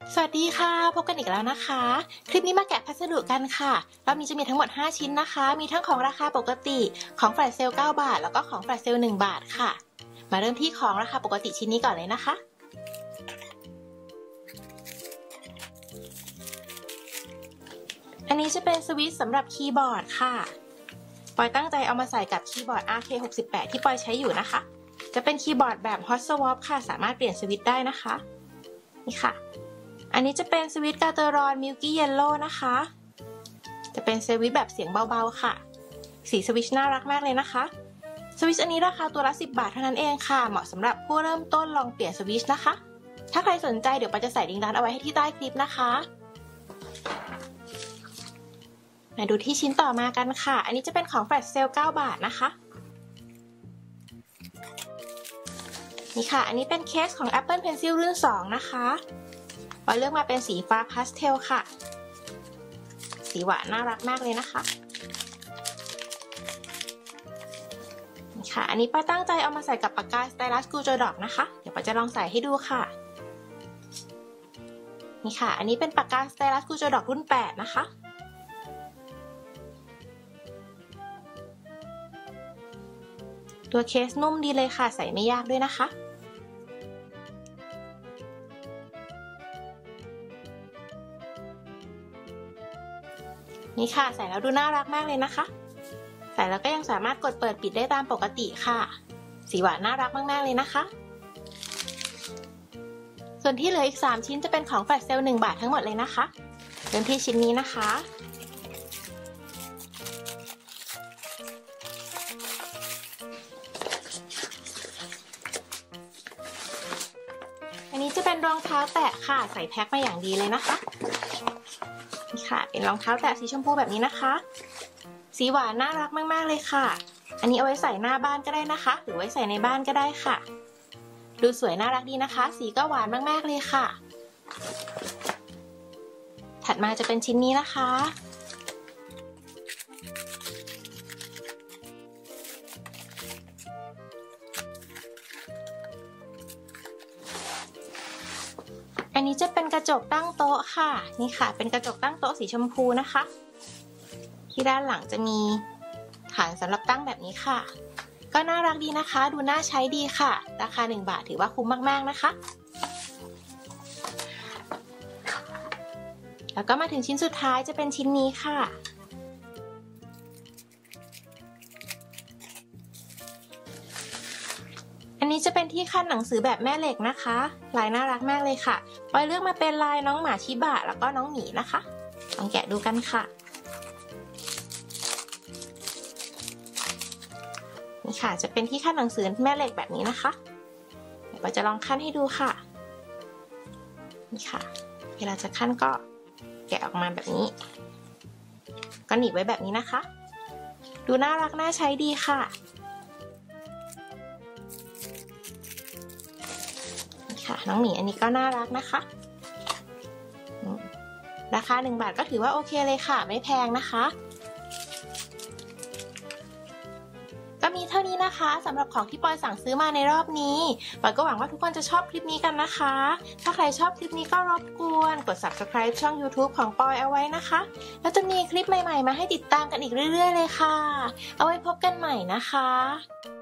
สวัสดีค่ะพบกันอีกแล้วนะคะคลิปนี้มาแกะพัสดุกันค่ะรอบนี้จะมีทั้งหมด5ชิ้นนะคะมีทั้งของราคาปกติของแฟลชเซล9 บาทแล้วก็ของแฟลชเซล1 บาทค่ะมาเริ่มที่ของราคาปกติชิ้นนี้ก่อนเลยนะคะอันนี้จะเป็นสวิตช์สำหรับคีย์บอร์ดค่ะปอยตั้งใจเอามาใส่กับคีย์บอร์ด RK68 ที่ปอยใช้อยู่นะคะจะเป็นคีย์บอร์ดแบบ Hot Swap ค่ะสามารถเปลี่ยนสวิตช์ได้นะคะนี่ค่ะอันนี้จะเป็นสวิตช์กาเตอรอนมิลกี้เยลโล่นะคะจะเป็นสวิตช์แบบเสียงเบาๆค่ะสีสวิตช์น่ารักมากเลยนะคะสวิตช์อันนี้ราคาตัวละ10 บาทเท่านั้นเองค่ะเหมาะสำหรับผู้เริ่มต้นลองเปลี่ยนสวิตช์นะคะถ้าใครสนใจเดี๋ยวปอยจะใส่ลิงก์ร้านเอาไว้ให้ที่ใต้คลิปนะคะมาดูที่ชิ้นต่อมากันค่ะอันนี้จะเป็นของแฟลชเซล9 บาทนะคะนี่ค่ะอันนี้เป็นเคสของ Apple Pencil รุ่น2นะคะปอยเลือกมาเป็นสีฟ้าพาสเทลค่ะสีหวานน่ารักมากเลยนะคะนี่ค่ะอันนี้ปอยตั้งใจเอามาใส่กับปากกาสไตลัสกูโจดอกนะคะเดี๋ยวปอยจะลองใส่ให้ดูค่ะนี่ค่ะอันนี้เป็นปากกาสไตลัสกูโจดอกรุ่น8นะคะตัวเคสนุ่มดีเลยค่ะใส่ไม่ยากด้วยนะคะนี่ค่ะใส่แล้วดูน่ารักมากเลยนะคะใส่แล้วก็ยังสามารถกดเปิดปิดได้ตามปกติค่ะสีหวานน่ารักมากๆเลยนะคะส่วนที่เหลืออีก3ชิ้นจะเป็นของแฟลชเซล1 บาททั้งหมดเลยนะคะเริ่มที่ชิ้นนี้นะคะอันนี้จะเป็นรองเท้าแตะค่ะใส่แพ็คมาอย่างดีเลยนะคะนี่ค่ะเป็นรองเท้าแตะสีชมพูแบบนี้นะคะสีหวานน่ารักมากๆเลยค่ะอันนี้เอาไว้ใส่หน้าบ้านก็ได้นะคะหรือไว้ใส่ในบ้านก็ได้ค่ะดูสวยน่ารักดีนะคะสีก็หวานมากๆเลยค่ะถัดมาจะเป็นชิ้นนี้นะคะอันนี้จะเป็นกระจกตั้งโต๊ะค่ะนี่ค่ะเป็นกระจกตั้งโต๊ะสีชมพูนะคะที่ด้านหลังจะมีฐานสำหรับตั้งแบบนี้ค่ะก็น่ารักดีนะคะดูน่าใช้ดีค่ะราคา1 บาทถือว่าคุ้มมากๆนะคะแล้วก็มาถึงชิ้นสุดท้ายจะเป็นชิ้นนี้ค่ะอันนี้จะเป็นที่ขั้นหนังสือแบบแม่เหล็กนะคะลายน่ารักมากเลยค่ะปอยเลือกมาเป็นลายน้องหมาชิบะแล้วก็น้องหมีนะคะลองแกะดูกันค่ะนี่ค่ะจะเป็นที่ขั้นหนังสือแม่เหล็กแบบนี้นะคะเดี๋ยวปอยจะลองขั้นให้ดูค่ะนี่ค่ะเวลาจะขั้นก็แกะออกมาแบบนี้ก็หนีบไว้แบบนี้นะคะดูน่ารักน่าใช้ดีค่ะน้องหมีอันนี้ก็น่ารักนะคะราคา1 บาทก็ถือว่าโอเคเลยค่ะไม่แพงนะคะก็มีเท่านี้นะคะสำหรับของที่ปอยสั่งซื้อมาในรอบนี้ปอยก็หวังว่าทุกคนจะชอบคลิปนี้กันนะคะถ้าใครชอบคลิปนี้ก็รบกวนกด Subscribe ช่อง YouTube ของปอยเอาไว้นะคะแล้วจะมีคลิปใหม่ๆมาให้ติดตามกันอีกเรื่อยๆเลยค่ะเอาไว้พบกันใหม่นะคะ